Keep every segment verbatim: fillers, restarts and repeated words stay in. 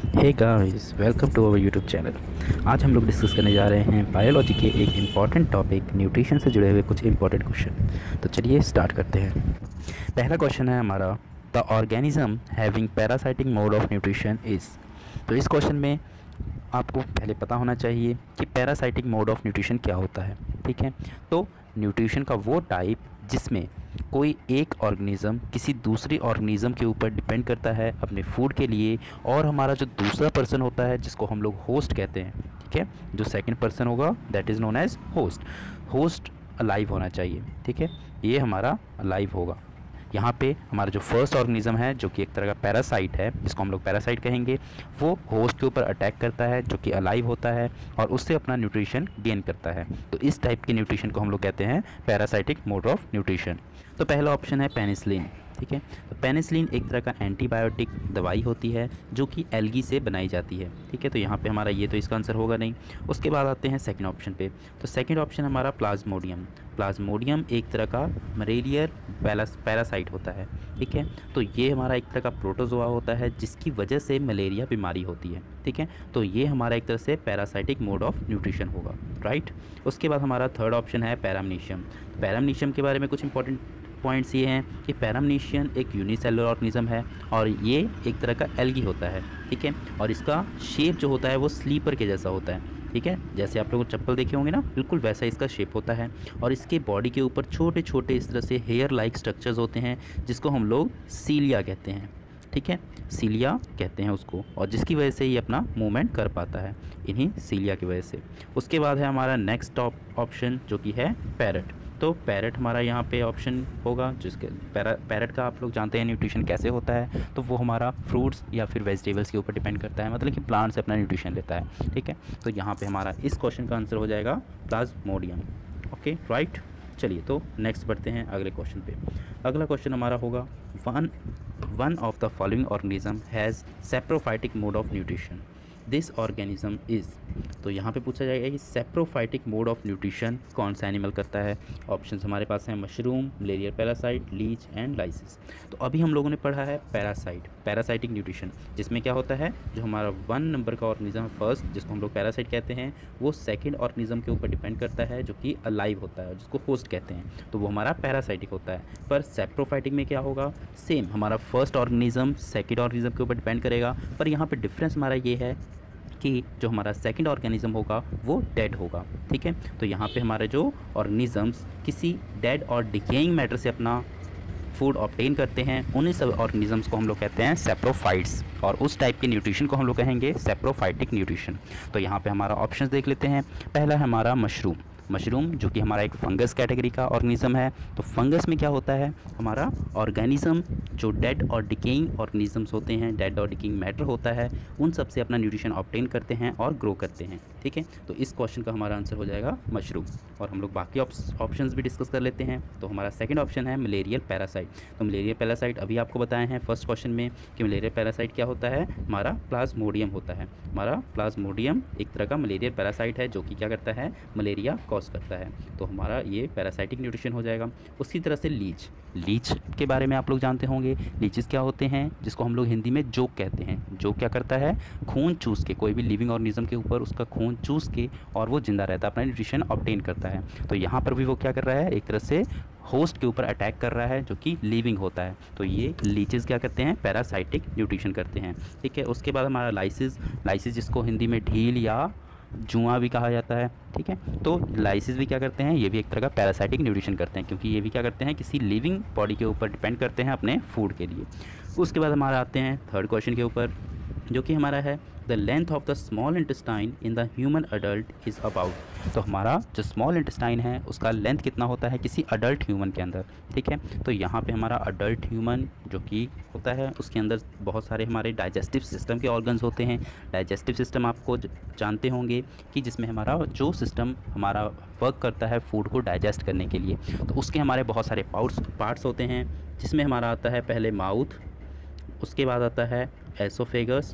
Hey guys, welcome to our YouTube channel. आज हम लोग डिस्कस करने जा रहे हैं बायोलॉजी के एक इम्पॉर्टेंट टॉपिक न्यूट्रिशन से जुड़े हुए कुछ इम्पॉर्टेंट क्वेश्चन। तो चलिए स्टार्ट करते हैं। पहला क्वेश्चन है हमारा, the organism having parasitic mode of nutrition is. तो इस क्वेश्चन में आपको पहले पता होना चाहिए कि पैरासाइटिक मोड ऑफ न्यूट्रिशन क्या होता है। ठीक है, तो न्यूट्रिशन का वो टाइप जिसमें कोई एक ऑर्गेनिज़म किसी दूसरी ऑर्गेनिज़म के ऊपर डिपेंड करता है अपने फूड के लिए, और हमारा जो दूसरा पर्सन होता है जिसको हम लोग होस्ट कहते हैं, ठीक है, जो सेकंड पर्सन होगा that is known as host. Host alive होना चाहिए, ठीक है, ये हमारा अलाइव होगा। यहाँ पे हमारा जो फर्स्ट ऑर्गेनिज्म है जो कि एक तरह का पैरासाइट है, जिसको हम लोग पैरासाइट कहेंगे, वो होस्ट के ऊपर अटैक करता है जो कि अलाइव होता है और उससे अपना न्यूट्रिशन गेन करता है। तो इस टाइप के न्यूट्रिशन को हम लोग कहते हैं पैरासाइटिक मोड ऑफ न्यूट्रिशन। तो पहला ऑप्शन है पेनिसिलिन। ठीक है, तो पेनिसिलिन एक तरह का एंटीबायोटिक दवाई होती है जो कि एल्गी से बनाई जाती है। ठीक है, तो यहाँ पे हमारा ये तो इसका आंसर होगा नहीं। उसके बाद आते हैं सेकंड ऑप्शन पे। तो सेकंड ऑप्शन हमारा प्लाज्मोडियम। प्लाज्मोडियम एक तरह का मलेरियर पैरासाइट होता है। ठीक है, तो ये हमारा एक तरह का प्रोटोजोआ होता है जिसकी वजह से मलेरिया बीमारी होती है। ठीक है, तो ये हमारा एक तरह से पैरासाइटिक मोड ऑफ न्यूट्रिशन होगा, राइट। उसके बाद हमारा थर्ड ऑप्शन है पैरामनीशियम। पैरामनीशियम के बारे में कुछ इंपॉर्टेंट पॉइंट्स ये हैं कि पैरामनीशियम एक यूनिसेलुलर ऑर्गेनिज्म है और ये एक तरह का एल्गी होता है। ठीक है, और इसका शेप जो होता है वो स्लीपर के जैसा होता है। ठीक है, जैसे आप लोग चप्पल देखे होंगे ना, बिल्कुल वैसा इसका शेप होता है। और इसके बॉडी के ऊपर छोटे छोटे इस तरह से हेयर लाइक स्ट्रक्चर्स होते हैं जिसको हम लोग सीलिया कहते हैं। ठीक है, सीलिया कहते हैं उसको, और जिसकी वजह से ये अपना मूवमेंट कर पाता है, इन्हीं सीलिया की वजह से। उसके बाद है हमारा नेक्स्ट ऑप्शन जो कि है पैरट। तो पैरट हमारा यहाँ पे ऑप्शन होगा, जिसके पैरा पैरट का आप लोग जानते हैं न्यूट्रिशन कैसे होता है, तो वो हमारा फ्रूट्स या फिर वेजिटेबल्स के ऊपर डिपेंड करता है, मतलब कि प्लांट से अपना न्यूट्रिशन लेता है। ठीक है, तो यहाँ पे हमारा इस क्वेश्चन का आंसर हो जाएगा प्लाज्मोडियम। Okay, right. चलिए तो नेक्स्ट बढ़ते हैं अगले क्वेश्चन पे। अगला क्वेश्चन हमारा होगा, one one of the following organism has saprophytic mode of nutrition, this organism is. तो यहाँ पे पूछा जाएगा कि सेप्रोफाइटिक मोड ऑफ न्यूट्रिशन कौन सा एनिमल करता है। ऑप्शंस हमारे पास हैं mushroom, malarial parasite, leech and lysis. तो अभी हम लोगों ने पढ़ा है पैरासाइट, पैरासाइटिक न्यूट्रिशन, जिसमें क्या होता है, जो हमारा वन नंबर का ऑर्गेनिज्म फर्स्ट जिसको हम लोग पैरासाइट कहते हैं, वो सेकेंड ऑर्गेनिज्म के ऊपर डिपेंड करता है जो कि अलाइव होता है, जिसको होस्ट कहते हैं, तो वो हमारा पैरासाइटिक होता है। पर सेप्रोफाइटिक में क्या होगा, सेम हमारा फर्स्ट ऑर्गेनिज्म सेकेंड ऑर्गेनिज्म के ऊपर डिपेंड करेगा, पर यहाँ पर डिफरेंस हमारा ये है कि जो हमारा सेकंड ऑर्गेनिज्म होगा वो डेड होगा। ठीक है, तो यहाँ पे हमारे जो ऑर्गेनिजम्स किसी डेड और डिकेइंग मैटर से अपना फूड ऑब्टेन करते हैं, उन्हीं सब ऑर्गेनिजम्स को हम लोग कहते हैं सेप्रोफाइट्स, और उस टाइप के न्यूट्रिशन को हम लोग कहेंगे सेप्रोफाइटिक न्यूट्रिशन। तो यहाँ पे हमारा ऑप्शंस देख लेते हैं। पहला है हमारा मशरूम। मशरूम जो कि हमारा एक फंगस कैटेगरी का ऑर्गेनिज्म है। तो फंगस में क्या होता है, हमारा ऑर्गेनिज्म जो डेड और डिकेइंग ऑर्गेनिजम्स होते हैं, डेड और डिकेइंग मैटर होता है, उन सब से अपना न्यूट्रिशन ऑब्टेन करते हैं और ग्रो करते हैं। ठीक है, तो इस क्वेश्चन का हमारा आंसर हो जाएगा मशरूम। और हम लोग बाकी ऑप्शंस भी डिस्कस कर लेते हैं। तो हमारा सेकंड ऑप्शन है मलेरियल पैरासाइट। तो मलेरियल पैरासाइट अभी आपको बताए हैं फर्स्ट क्वेश्चन में कि मलेरियल पैरासाइट क्या होता है, हमारा प्लाज्मोडियम होता है। हमारा प्लाज्मोडियम एक तरह का मलेरियल पैरासाइट है जो कि क्या करता है, मलेरिया कॉज करता है। तो हमारा ये पैरासाइटिक न्यूट्रिशन हो जाएगा। उसी तरह से लीच, लीच के बारे में आप लोग जानते होंगे। लीचेस क्या होते हैं, जिसको हम लोग हिंदी में जोक कहते हैं। जोक क्या करता है, खून चूस के, कोई भी लिविंग ऑर्गेनिज्म के ऊपर उसका खून चूस के और वो जिंदा रहता है, अपना न्यूट्रिशन ऑब्टेन करता है। तो यहाँ पर भी वो क्या कर रहा है, एक तरह से होस्ट के ऊपर अटैक कर रहा है जो कि लिविंग होता है। तो ये लीचेस क्या करते हैं, पैरासाइटिक न्यूट्रिशन करते हैं। ठीक है, उसके बाद हमारा लाइसिस, लाइसिस जिसको हिंदी में ढील या जुआ भी कहा जाता है। ठीक है, तो लाइसिस भी क्या करते हैं, ये भी एक तरह का पैरासाइटिक न्यूट्रिशन करते हैं, क्योंकि ये भी क्या करते हैं, किसी लिविंग बॉडी के ऊपर डिपेंड करते हैं अपने फूड के लिए। उसके बाद हमारा आते हैं थर्ड क्वेश्चन के ऊपर, जो कि हमारा है the length of the small intestine in the human adult is about. तो हमारा जो स्मॉल इंटेस्टाइन है उसका लेंथ कितना होता है किसी अडल्ट ह्यूमन के अंदर। ठीक है, तो यहाँ पे हमारा अडल्ट ह्यूमन जो कि होता है उसके अंदर बहुत सारे हमारे डाइजेस्टिव सिस्टम के ऑर्गन्स होते हैं। डाइजेस्टिव सिस्टम आपको जानते होंगे कि जिसमें हमारा जो सिस्टम हमारा वर्क करता है फूड को डाइजेस्ट करने के लिए, तो उसके हमारे बहुत सारे पार्ट्स पार्ट्स होते हैं, जिसमें हमारा आता है पहले माउथ, उसके बाद आता है एसोफेगस।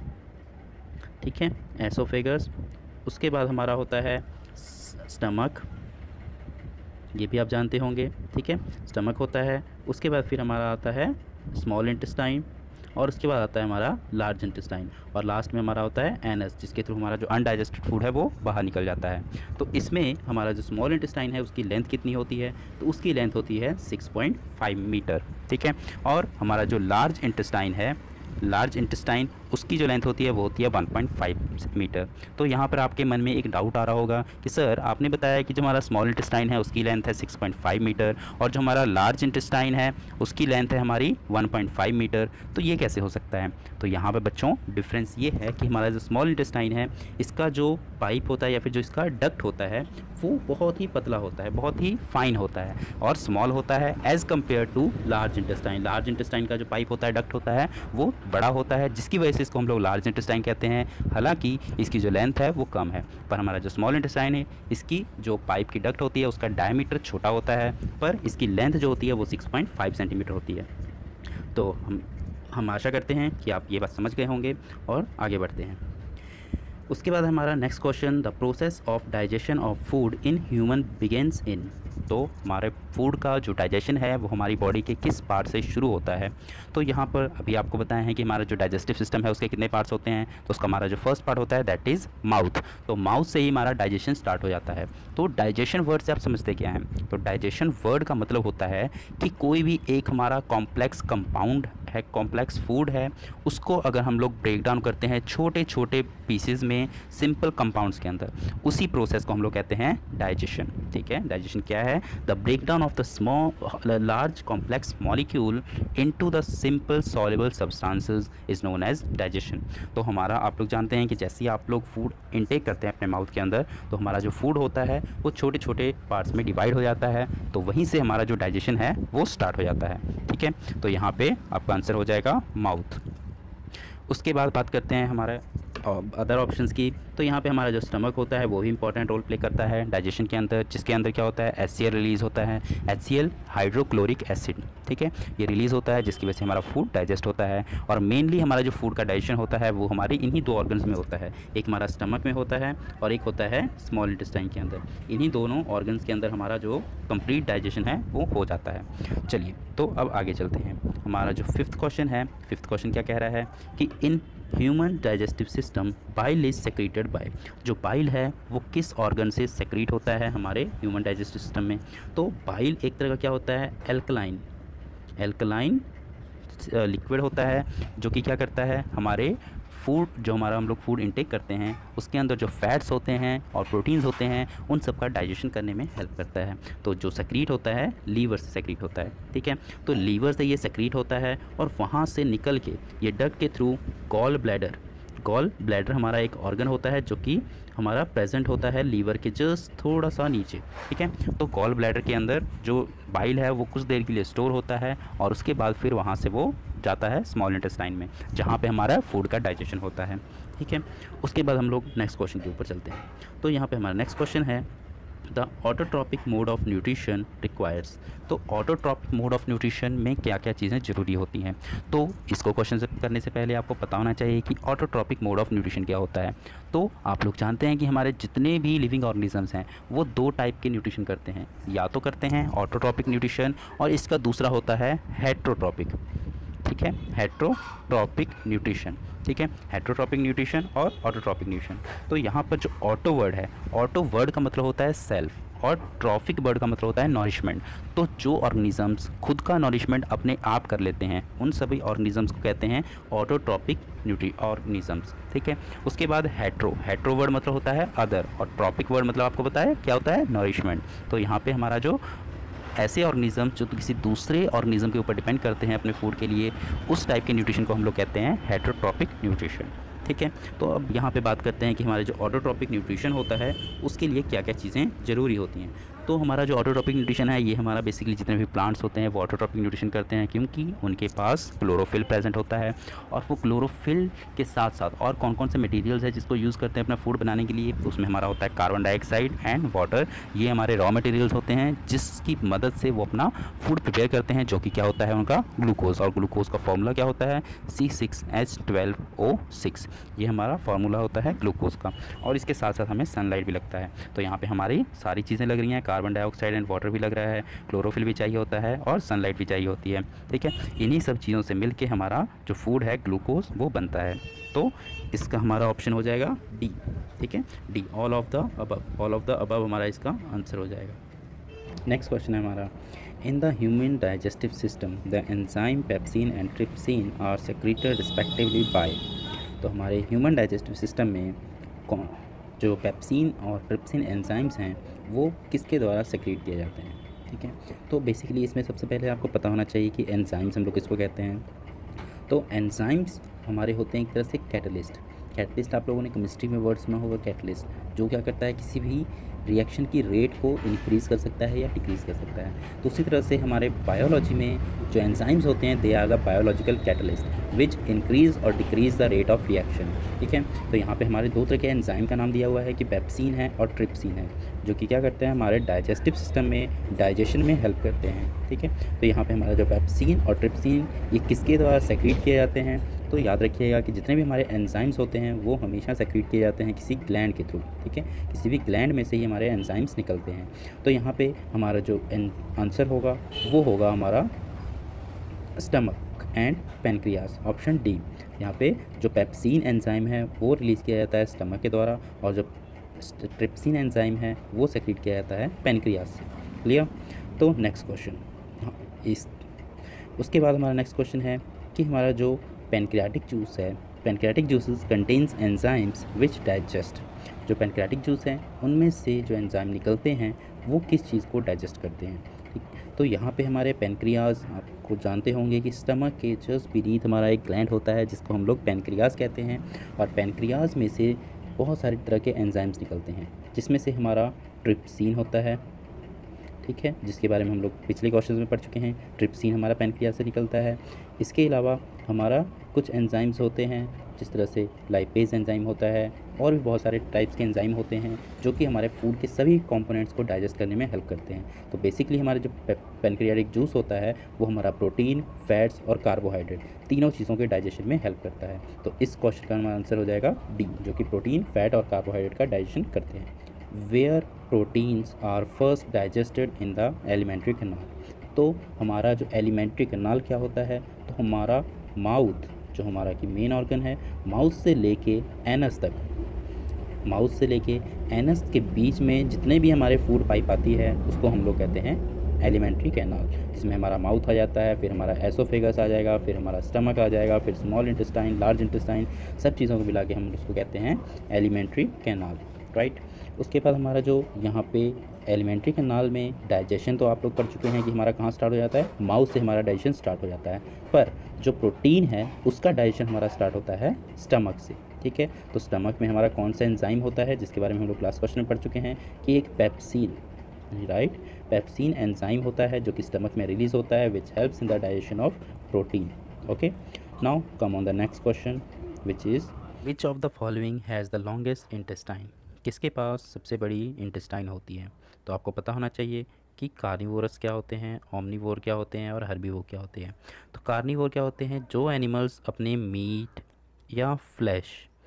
ठीक है, एसोफेगस। उसके बाद हमारा होता है स्टमक, ये भी आप जानते होंगे। ठीक है, स्टमक होता है। उसके बाद फिर हमारा आता है स्मॉल इंटेस्टाइन, और उसके बाद आता है हमारा लार्ज इंटेस्टाइन, और लास्ट में हमारा होता है एनस, जिसके थ्रू हमारा जो अनडाइजेस्टेड फूड है वो बाहर निकल जाता है। तो इसमें हमारा जो स्मॉल इंटेस्टाइन है उसकी लेंथ कितनी होती है, तो उसकी लेंथ होती है सिक्स पॉइंट फाइव मीटर, ठीक है। और हमारा जो लार्ज इंटेस्टाइन है, लार्ज इंटेस्टाइन, उसकी जो लेंथ होती है वो होती है वन पॉइंट फाइव मीटर। तो यहाँ पर आपके मन में एक डाउट आ रहा होगा कि सर आपने बताया कि जो हमारा स्मॉल इंटेस्टाइन है उसकी लेंथ है सिक्स पॉइंट फाइव मीटर और जो हमारा लार्ज इंटेस्टाइन है उसकी लेंथ है हमारी वन पॉइंट फाइव मीटर, तो ये कैसे हो सकता है। तो यहाँ पर बच्चों डिफरेंस ये है कि हमारा जो स्मॉल इंटेस्टाइन है इसका जो पाइप होता है या फिर जो इसका डक्ट होता है वो बहुत ही पतला होता है, बहुत ही फाइन होता है और स्मॉल होता है as compare to large intestine. Large intestine का जो पाइप होता है, डक्ट होता है, वो बड़ा होता है, जिसकी वजह से इसको हम लोग लार्ज इंटेस्टाइन कहते हैं। हालांकि इसकी जो लेंथ है वो कम है, पर हमारा जो स्मॉल इंटेस्टाइन है इसकी जो पाइप की डक्ट होती है उसका डायमीटर छोटा होता है, पर इसकी लेंथ जो होती है वो सिक्स पॉइंट फाइव सेंटीमीटर होती है। तो हम हम आशा करते हैं कि आप ये बात समझ गए होंगे और आगे बढ़ते हैं। उसके बाद हमारा next question, the process of digestion of food in human begins in. तो हमारे फूड का जो डाइजेशन है वो हमारी बॉडी के किस पार्ट से शुरू होता है। तो यहाँ पर अभी आपको बताया है कि हमारा जो डाइजेस्टिव सिस्टम है उसके कितने पार्ट्स होते हैं। तो उसका हमारा जो फर्स्ट पार्ट होता है दैट इज़ माउथ। तो माउथ से ही हमारा डाइजेशन स्टार्ट हो जाता है। तो डाइजेशन वर्ड से आप समझते क्या हैं, तो डाइजेशन वर्ड का मतलब होता है कि कोई भी एक हमारा कॉम्प्लेक्स कंपाउंड है, कॉम्प्लेक्स फूड है, उसको अगर हम लोग ब्रेक डाउन करते हैं छोटे छोटे पीसेज में, सिंपल कंपाउंड्स के अंदर, उसी प्रोसेस को हम लोग कहते हैं डाइजेशन, ठीक है। डाइजेशन क्या है, the break down of the small large complex molecule into the simple soluble substances is known as digestion. तो हमारा आप लोग जानते हैं कि जैसे ही आप लोग फूड इनटेक करते हैं अपने माउथ के अंदर, तो हमारा जो फूड होता है वो छोटे छोटे पार्ट्स में डिवाइड हो जाता है, तो वहीं से हमारा जो डाइजेशन है वो स्टार्ट हो जाता है, ठीक है। तो यहाँ पे आपका आंसर हो जाएगा माउथ। उसके बाद बात करते हैं हमारे अदर ऑप्शंस की। तो यहाँ पे हमारा जो स्टमक होता है वो भी इंपॉर्टेंट रोल प्ले करता है डाइजेशन के अंदर, जिसके अंदर क्या होता है, एच सी एल रिलीज़ होता है, H C L hydrochloric acid, ठीक है। ये रिलीज़ होता है जिसकी वजह से हमारा फूड डाइजेस्ट होता है। और मेनली हमारा जो फूड का डाइजेशन होता है वो हमारे इन्हीं दो ऑर्गन्स में होता है, एक हमारा स्टमक में होता है और एक होता है स्मॉल इंटेस्टाइन के अंदर। इन्हीं दोनों ऑर्गन्स के अंदर हमारा जो कंप्लीट डाइजेशन है वो हो जाता है। चलिए तो अब आगे चलते हैं। हमारा जो फिफ्थ क्वेश्चन है, फिफ्थ क्वेश्चन क्या कह रहा है कि in human digestive system bile is secreted by. जो बाइल है वो किस ऑर्गन से सेक्रेट होता है हमारे ह्यूमन डाइजेस्टिव सिस्टम में। तो बाइल एक तरह का क्या होता है, एल्कलाइन एल्कलाइन लिक्विड होता है, जो कि क्या करता है, हमारे फूड जो हमारा हम लोग फूड इनटेक करते हैं उसके अंदर जो फैट्स होते हैं और प्रोटीन्स होते हैं उन सब का डाइजेशन करने में हेल्प करता है। तो जो सेक्रीट होता है लीवर से सेक्रीट होता है, ठीक है। तो लीवर से ये सेक्रीट होता है और वहाँ से निकल के ये डक्ट के through gall bladder, gall bladder हमारा एक ऑर्गन होता है जो कि हमारा प्रेजेंट होता है लीवर के जस्ट थोड़ा सा नीचे, ठीक है। तो गॉल ब्लैडर के अंदर जो बाइल है वो कुछ देर के लिए स्टोर होता है और उसके बाद फिर वहाँ से वो जाता है स्मॉल इंटेस्टाइन में, जहाँ पे हमारा फूड का डाइजेशन होता है, ठीक है। उसके बाद हम लोग नेक्स्ट क्वेश्चन के ऊपर चलते हैं। तो यहाँ पे हमारा नेक्स्ट क्वेश्चन है, the autotrophic mode of nutrition requires. तो ऑटोट्रॉपिक मोड ऑफ न्यूट्रिशन में क्या क्या चीज़ें ज़रूरी होती हैं। तो इसको क्वेश्चन करने से पहले आपको पता होना चाहिए कि ऑटोट्रॉपिक मोड ऑफ न्यूट्रिशन क्या होता है। तो आप लोग जानते हैं कि हमारे जितने भी लिविंग ऑर्गेनिजम्स हैं वो दो टाइप के न्यूट्रिशन करते हैं, या तो करते हैं ऑटोट्रॉपिक न्यूट्रिशन और इसका दूसरा होता है हेट्रोट्रॉपिक, ठीक है, हेट्रोट्रॉपिक न्यूट्रिशन, ठीक है। हेट्रोट्रॉपिक न्यूट्रिशन और ऑटोट्रॉपिक न्यूट्रिशन। तो यहाँ पर जो ऑटो वर्ड है, ऑटो वर्ड का मतलब होता है सेल्फ और ट्रॉपिक वर्ड का मतलब होता है नॉरिशमेंट। तो जो ऑर्गेनिजम्स खुद का नॉरिशमेंट अपने आप कर लेते हैं उन सभी ऑर्गेनिजम्स को कहते हैं ऑटोट्रॉपिक न्यूट्री ऑर्गेनिजम्स, ठीक है। उसके बाद हेट्रो, हेट्रो वर्ड मतलब होता है अदर और ट्रॉपिक वर्ड मतलब आपको पता है क्या होता है, नॉरिशमेंट। तो यहाँ पे हमारा जो ऐसे ऑर्गेनिज्म जो तो किसी दूसरे ऑर्गेनिज्म के ऊपर डिपेंड करते हैं अपने फूड के लिए, उस टाइप के न्यूट्रिशन को हम लोग कहते हैं हेट्रोट्रॉपिक न्यूट्रिशन, ठीक है। तो अब यहाँ पे बात करते हैं कि हमारे जो ऑटोट्रॉपिक न्यूट्रिशन होता है उसके लिए क्या क्या चीज़ें ज़रूरी होती हैं। तो हमारा जो ऑटोट्रॉपिक न्यूट्रिशन है ये हमारा बेसिकली जितने भी प्लांट्स होते हैं वो ऑटोट्रॉपिक न्यूट्रिशन करते हैं, क्योंकि उनके पास क्लोरोफिल प्रेजेंट होता है। और वो क्लोरोफिल के साथ साथ और कौन कौन से मटेरियल्स है जिसको यूज़ करते हैं अपना फूड बनाने के लिए, उसमें हमारा होता है कार्बन डाइऑक्साइड एंड वाटर। ये हमारे रॉ मटेरियल्स होते हैं जिसकी मदद से वो अपना फूड प्रिपेयर करते हैं, जो कि क्या होता है उनका ग्लूकोज। और ग्लूकोज का फॉर्मूला क्या होता है, C six H twelve O six. ये हमारा फार्मूला होता है ग्लूकोज का। और इसके साथ साथ हमें सनलाइट भी लगता है। तो यहाँ पे हमारी सारी चीज़ें लग रही हैं, कार्बन डाइऑक्साइड एंड वाटर भी लग रहा है, क्लोरोफिल भी चाहिए होता है और सनलाइट भी चाहिए होती है, ठीक है। इन्हीं सब चीज़ों से मिल के हमारा जो फूड है ग्लूकोज वो बनता है। तो इसका हमारा ऑप्शन हो जाएगा डी, ठीक है, D, all of the above, all of the above हमारा इसका आंसर हो जाएगा। नेक्स्ट क्वेश्चन है हमारा, in the human digestive system the enzyme pepsin and trypsin are secreted respectively by. तो हमारे ह्यूमन डाइजेस्टिव सिस्टम में कौन जो पेप्सिन और ट्रिप्सिन एंजाइम्स हैं वो किसके द्वारा सेक्रेट किए जाते हैं, ठीक है। तो बेसिकली इसमें सबसे पहले आपको पता होना चाहिए कि एंजाइम्स हम लोग किसको कहते हैं। तो एंजाइम्स हमारे होते हैं एक तरह से कैटलिस्ट। कैटलिस्ट आप लोगों ने केमिस्ट्री में वर्ड सुना होगा, कैटलिस्ट, जो क्या करता है किसी भी रिएक्शन की रेट को इंक्रीज़ कर सकता है या डिक्रीज़ कर सकता है। तो उसी तरह से हमारे बायोलॉजी में जो एंजाइम्स होते हैं they are the biological catalyst which increase और decrease the rate of reaction, ठीक है। तो यहाँ पे हमारे दो तरह के एंजाइम का नाम दिया हुआ है कि पेप्सिन है और ट्रिप्सिन है, जो कि क्या करते हैं हमारे डाइजेस्टिव सिस्टम में डाइजेशन में हेल्प करते हैं, ठीक है। तो यहाँ पे हमारा जो पेप्सिन और ट्रिप्सिन ये किसके द्वारा सेक्रेट किए जाते हैं, तो याद रखिएगा कि जितने भी हमारे एंजाइम्स होते हैं वो हमेशा सेक्रेट किए जाते हैं किसी ग्लैंड के थ्रू, ठीक है। किसी भी ग्लैंड में से ही हमारे एंजाइम्स निकलते हैं। तो यहाँ पे हमारा जो आंसर होगा वो होगा हमारा stomach and pancreas, option D. यहाँ पे जो पेप्सिन एंजाइम है वो रिलीज़ किया जाता है स्टमक के द्वारा और जो ट्रिप्सिन एंजाइम है वो सेक्रेट किया जाता है पेनक्रियास से। क्लियर। तो नेक्स्ट क्वेश्चन, इस उसके बाद हमारा नेक्स्ट क्वेश्चन है कि हमारा जो पेनक्रियाटिक जूस है, pancreatic juices contains enzymes which digest. जो पेनक्रियाटिक जूस हैं उनमें से जो एंजाइम निकलते हैं वो किस चीज़ को डाइजेस्ट करते हैं, ठीक। तो यहाँ पे हमारे पेनक्रियाज, आपको जानते होंगे कि स्टमक के जस्ट बीनीथ हमारा एक ग्लैंड होता है जिसको हम लोग पेनक्रियाज कहते हैं, और पेनक्रियाज में से बहुत सारे तरह के एंजाइम्स निकलते हैं जिसमें से हमारा ट्रिप्सिन होता है, ठीक है, जिसके बारे में हम लोग पिछले क्वेश्चन में पढ़ चुके हैं। ट्रिप्सिन हमारा पेनक्रियाज से निकलता है। इसके अलावा हमारा कुछ एंजाइम्स होते हैं जिस तरह से लाइपेज एंजाइम होता है और भी बहुत सारे टाइप्स के एंजाइम होते हैं जो कि हमारे फूड के सभी कंपोनेंट्स को डाइजेस्ट करने में हेल्प करते हैं। तो बेसिकली हमारे जो पेनक्रियाटिक जूस होता है वो हमारा प्रोटीन, फैट्स और कार्बोहाइड्रेट तीनों चीज़ों के डाइजेशन में हेल्प करता है। तो इस क्वेश्चन का हमारा आंसर हो जाएगा डी, जो कि प्रोटीन, फैट और कार्बोहाइड्रेट का डाइजेशन करते हैं। Where proteins are first digested in the alimentary canal. तो हमारा जो एलिमेंट्री कैनाल क्या होता है, तो हमारा माउथ, जो हमारा की मेन ऑर्गन है, माउथ से लेके एनस तक, माउथ से लेके एनस के बीच में जितने भी हमारे फूड पाइप आती है उसको हम लोग कहते हैं एलिमेंट्री कैनाल, जिसमें हमारा माउथ आ जाता है, फिर हमारा एसोफेगस आ जाएगा, फिर हमारा स्टमक आ जाएगा, फिर स्मॉल इंटेस्टाइन, लार्ज इंटेस्टाइन, सब चीज़ों को मिला के हम उसको कहते हैं एलिमेंट्री कैनाल, राइट। उसके बाद हमारा जो यहाँ पे एलिमेंट्री कैनाल में डाइजेशन तो आप लोग पढ़ चुके हैं कि हमारा कहाँ स्टार्ट हो जाता है, माउथ से हमारा डाइजेशन स्टार्ट हो जाता है, पर जो प्रोटीन है उसका डाइजेशन हमारा स्टार्ट होता है स्टमक से, ठीक है। तो स्टमक में हमारा कौन सा एंजाइम होता है जिसके बारे में हम लोग लास्ट क्वेश्चन में पढ़ चुके हैं कि एक पेप्सिन, राइट, पेप्सिन एंजाइम होता है जो कि स्टमक में रिलीज होता है which helps in the digestion of protein. Okay, now come on the next question which is which of the following has the longest intestine. किसके पास सबसे बड़ी इंटेस्टाइन होती है। तो आपको पता होना चाहिए कि कार्निवोरस क्या होते हैं, ओमनिवोर क्या होते हैं और हर्बीवोर क्या होते हैं। तो कार्निवोर क्या होते हैं, जो एनिमल्स अपने मीट या फ्लैश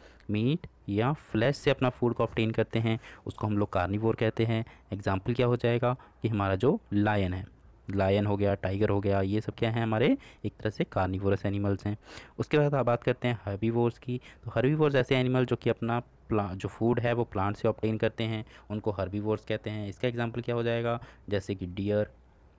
मीट या फ्लैश से अपना फूड को ऑब्टेन करते हैं उसको हम लोग कार्निवोर कहते हैं। एग्जाम्पल क्या हो जाएगा कि हमारा जो लायन है, लायन हो गया, टाइगर हो गया, ये सब क्या है हमारे एक तरह से कार्निवोरस एनिमल्स हैं। उसके बाद आप बात करते हैं हर्बीवोर्स की। तो हर्बीवोर्स ऐसे एनिमल जो कि अपना प्ला जो फूड है वो प्लांट से ऑब्टेन करते हैं, उनको हर्बीवोर्स कहते हैं। इसका एग्जांपल क्या हो जाएगा, जैसे कि डियर,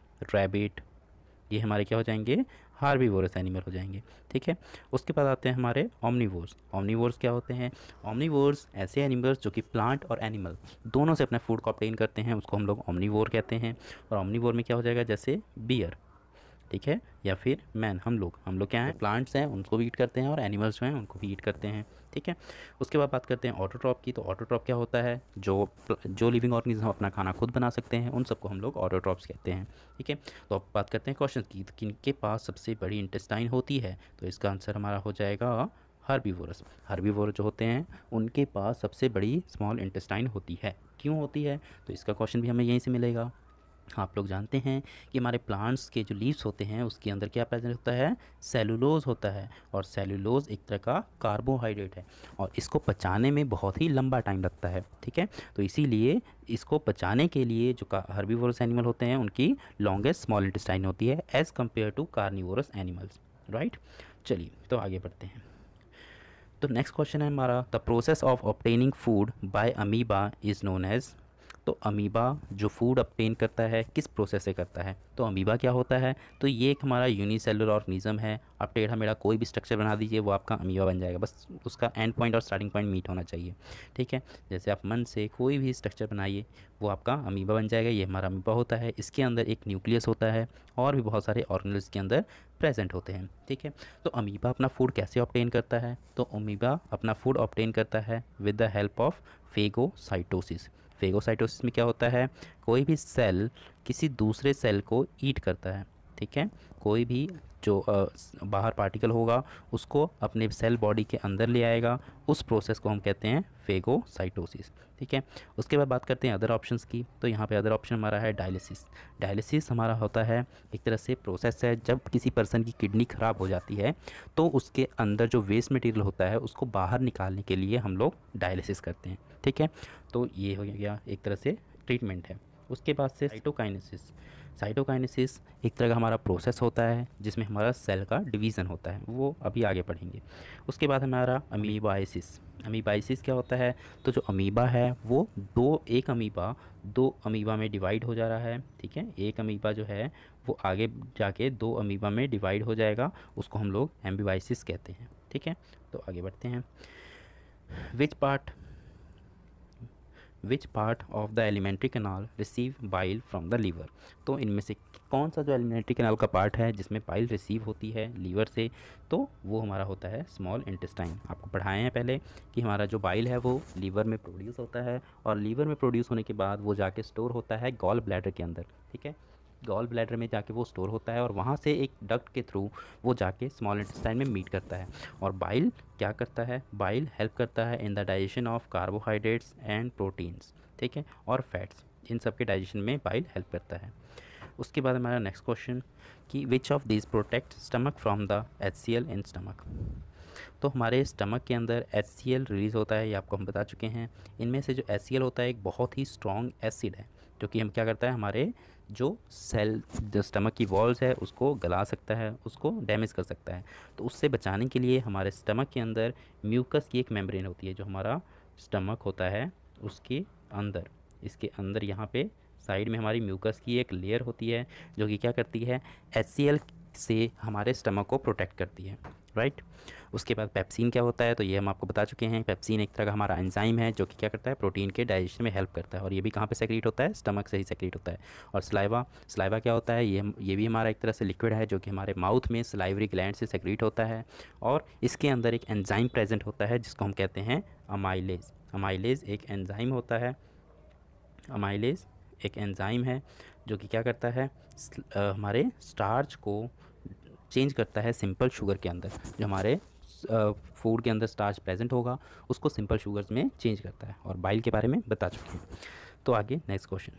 रैबिट, ये हमारे क्या हो जाएंगे, हार्बीवोरस एनिमल हो जाएंगे, ठीक है। उसके बाद आते हैं हमारे ओमनिवोर्स। ओमनिवोर्स क्या होते हैं, ओमनिवोर्स ऐसे एनिमल्स जो कि प्लांट और एनिमल दोनों से अपने फूड को ऑब्टेन करते हैं, उसको हम लोग ओमनिवोर कहते हैं। और ओमनिवोर में क्या हो जाएगा, जैसे बियर, ठीक है, या फिर मैन, हम लोग हम लोग क्या हैं, प्लांट्स हैं उनको भी ईट करते हैं और एनिमल्स जो हैं उनको भी ईट करते हैं, ठीक है। उसके बाद बात करते हैं ऑटोट्रॉप की। तो ऑटोट्रॉप क्या होता है, जो जो लिविंग ऑर्गेनिज्म अपना खाना खुद बना सकते हैं उन सबको हम लोग ऑटोट्रॉप्स कहते हैं, ठीक है। तो अब बात करते हैं क्वेश्चन की, किनके पास सबसे बड़ी इंटेस्टाइन होती है। तो इसका आंसर हमारा हो जाएगा हर्बीवोरस। हर्बीवोर जो होते हैं उनके पास सबसे बड़ी स्मॉल इंटेस्टाइन होती है। क्यों होती है, तो इसका क्वेश्चन भी हमें यहीं से मिलेगा। आप लोग जानते हैं कि हमारे प्लांट्स के जो लीव्स होते हैं उसके अंदर क्या प्रेजेंट होता है, सेलुलोज होता है, और सेलुलोज एक तरह का कार्बोहाइड्रेट है और इसको पचाने में बहुत ही लंबा टाइम लगता है। ठीक है, तो इसीलिए इसको पचाने के लिए जो हर्बीवोरस एनिमल होते हैं उनकी लॉन्गेस्ट स्मॉल इंटेस्टाइन होती है as compare to carnivorous animals. Right, चलिए तो आगे बढ़ते हैं। तो नेक्स्ट क्वेश्चन है हमारा, the process of obtaining food by amoeba is known as. तो अमीबा जो फूड ऑब्टेन करता है किस प्रोसेस से करता है, तो अमीबा क्या होता है, तो ये एक हमारा यूनिसेलुलर ऑर्गेनिज्म है। आप टेढ़ा मेढ़ा कोई भी स्ट्रक्चर बना दीजिए वो आपका अमीबा बन जाएगा, बस उसका एंड पॉइंट और स्टार्टिंग पॉइंट मीट होना चाहिए। ठीक है, जैसे आप मन से कोई भी स्ट्रक्चर बनाइए वो आपका अमीबा बन जाएगा, ये हमारा अमीबा होता है। इसके अंदर एक न्यूक्लियस होता है और भी बहुत सारे ऑर्गेनेल्स के अंदर प्रेजेंट होते हैं। ठीक है, तो अमीबा अपना फूड कैसे ऑब्टेन करता है, तो अमीबा अपना फूड ऑब्टेन करता है with the help of phagocytosis. Phagocytosis में क्या होता है, कोई भी सेल किसी दूसरे सेल को ईट करता है। ठीक है, कोई भी जो आ, बाहर पार्टिकल होगा उसको अपने सेल बॉडी के अंदर ले आएगा, उस प्रोसेस को हम कहते हैं फेगोसाइटोसिस। ठीक है, उसके बाद बात करते हैं अदर ऑप्शंस की। तो यहाँ पे अदर ऑप्शन हमारा है डायलिसिस। डायलिसिस हमारा होता है एक तरह से प्रोसेस है, जब किसी पर्सन की किडनी ख़राब हो जाती है तो उसके अंदर जो वेस्ट मटेरियल होता है उसको बाहर निकालने के लिए हम लोग डायलिसिस करते हैं। ठीक है, तो ये हो गया एक तरह से ट्रीटमेंट है। उसके बाद से साइटोकाइनेसिस। साइटोकाइनेसिस एक तरह का हमारा प्रोसेस होता है जिसमें हमारा सेल का डिवीज़न होता है, वो अभी आगे पढ़ेंगे। उसके बाद हमारा अमीबाइसिस। अमीबाइसिस क्या होता है, तो जो अमीबा है वो दो एक अमीबा दो अमीबा में डिवाइड हो जा रहा है। ठीक है, एक अमीबा जो है वो आगे जाके दो अमीबा में डिवाइड हो जाएगा, उसको हम लोग एम्बीबाइसिस कहते हैं। ठीक है, तो आगे बढ़ते हैं। Which part which part of the alimentary canal receive bile from the liver. तो इनमें से कौन सा जो एलिमेंट्री कैनाल का पार्ट है जिसमें बाइल रिसीव होती है लीवर से, तो वो हमारा होता है स्मॉल इंटेस्टाइन। आपको पढ़ाए हैं पहले कि हमारा जो बाइल है वो लीवर में प्रोड्यूस होता है और लीवर में प्रोड्यूस होने के बाद वो जाके स्टोर होता है गॉल ब्लैडर के अंदर। ठीक है, गॉल ब्लैडर में जाके वो स्टोर होता है और वहाँ से एक डक्ट के थ्रू वो जाके स्मॉल इंटेस्टाइन में मीट करता है। और बाइल क्या करता है, बाइल हेल्प करता है in the digestion of carbohydrates and proteins. ठीक है, और फैट्स, इन सब के डाइजेशन में बाइल हेल्प करता है। उसके बाद हमारा नेक्स्ट क्वेश्चन कि which of this protect stomach from the H C L in stomach. तो हमारे स्टमक के अंदर एच सी एल रिलीज़ होता है, ये आपको हम बता चुके हैं। इनमें से जो एच सी एल होता है एक बहुत ही स्ट्रॉन्ग एसिड है जो कि हम क्या करता है, हमारे जो सेल जो स्टमक की वॉल्स है उसको गला सकता है, उसको डैमेज कर सकता है। तो उससे बचाने के लिए हमारे स्टमक के अंदर म्यूकस की एक मेम्ब्रेन होती है, जो हमारा स्टमक होता है उसके अंदर, इसके अंदर यहाँ पे साइड में हमारी म्यूकस की एक लेयर होती है जो कि क्या करती है, एच सी एल से हमारे स्टमक को प्रोटेक्ट करती है। राइट, उसके बाद पेप्सिन क्या होता है, तो ये हम आपको बता चुके हैं। पेप्सिन एक तरह का हमारा एंजाइम है जो कि क्या करता है, प्रोटीन के डाइजेशन में हेल्प करता है और ये भी कहाँ पे सेक्रेट होता है, स्टमक से ही सेक्रेट होता है। और सलाइवा, सलाइवा क्या होता है, ये ये भी हमारा एक तरह से लिक्विड है जो कि हमारे माउथ में सलाइवरी ग्लैंड से सेक्रेट होता है और इसके अंदर एक एंजाइम प्रेजेंट होता है जिसको हम कहते हैं अमाइलेज। अमाइलेज एक एंजाइम होता है, अमाइलेज एक एंजाइम है जो कि क्या करता है, हमारे स्टार्च को चेंज करता है सिंपल शुगर के अंदर। जो हमारे फूड के अंदर स्टार्च प्रेजेंट होगा उसको सिंपल शुगर्स में चेंज करता है, और बाइल के बारे में बता चुके हैं। तो आगे next question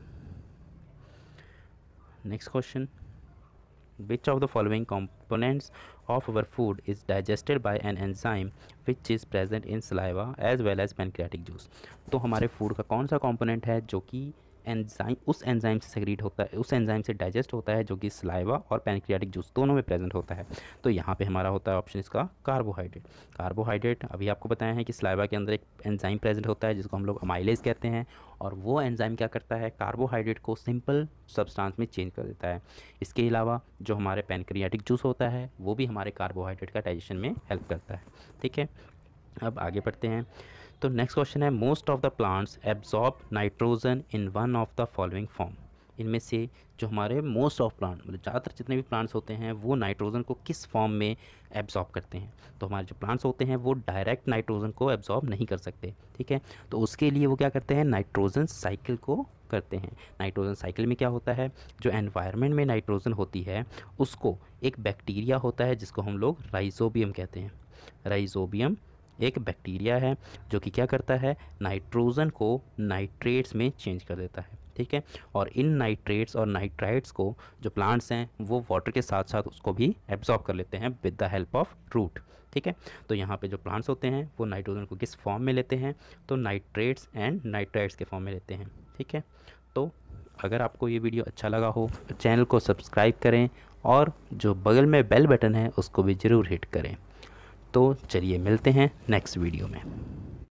next question Which of the following components of our food is digested by an enzyme which is present in saliva as well as pancreatic juice। तो हमारे फूड का कौन सा कंपोनेंट है जो कि एंजाइम उस एंजाइम से सेक्रेट होता है, उस एंजाइम से डाइजेस्ट होता है जो कि सलाइवा और पैनक्रियाटिक जूस दोनों में प्रेजेंट होता है। तो यहाँ पे हमारा होता है ऑप्शन इसका कार्बोहाइड्रेट। कार्बोहाइड्रेट अभी आपको बताया है कि सलाइवा के अंदर एक एंजाइम प्रेजेंट होता है जिसको हम लोग अमाइलेज कहते हैं, और वो एंजाइम क्या करता है, कार्बोहाइड्रेट को सिंपल सब्सटेंस में चेंज कर देता है। इसके अलावा जो हमारे पैनक्रियाटिक जूस होता है वो भी हमारे कार्बोहाइड्रेट का डाइजेशन में हेल्प करता है। ठीक है, अब आगे बढ़ते हैं। तो नेक्स्ट क्वेश्चन है, most of the plants absorb nitrogen in one of the following form. इनमें से जो हमारे मोस्ट ऑफ प्लांट मतलब ज़्यादातर जितने भी प्लांट्स होते हैं वो नाइट्रोजन को किस फॉर्म में एब्जॉर्ब करते हैं, तो हमारे जो प्लांट्स होते हैं वो डायरेक्ट नाइट्रोजन को एब्जॉर्ब नहीं कर सकते। ठीक है, तो उसके लिए वो क्या करते हैं, नाइट्रोजन साइकिल को करते हैं। नाइट्रोजन साइकिल में क्या होता है, जो एनवायरनमेंट में नाइट्रोजन होती है उसको एक बैक्टीरिया होता है जिसको हम लोग राइजोबियम कहते हैं। राइजोबियम एक बैक्टीरिया है जो कि क्या करता है, नाइट्रोजन को नाइट्रेट्स में चेंज कर देता है। ठीक है। और इन नाइट्रेट्स और नाइट्राइट्स को जो प्लांट्स हैं वो वाटर के साथ साथ उसको भी एब्जॉर्ब कर लेते हैं with the help of root, ठीक है। तो यहाँ पे जो प्लांट्स होते हैं वो नाइट्रोजन को किस फॉर्म में लेते हैं, तो नाइट्रेट्स एंड नाइट्राइट्स के फॉर्म में लेते हैं, ठीक है। तो अगर आपको ये वीडियो अच्छा लगा हो तो चैनल को सब्सक्राइब करें और जो बगल में बेल बटन है उसको भी ज़रूर हिट करें। तो चलिए मिलते हैं नेक्स्ट वीडियो में।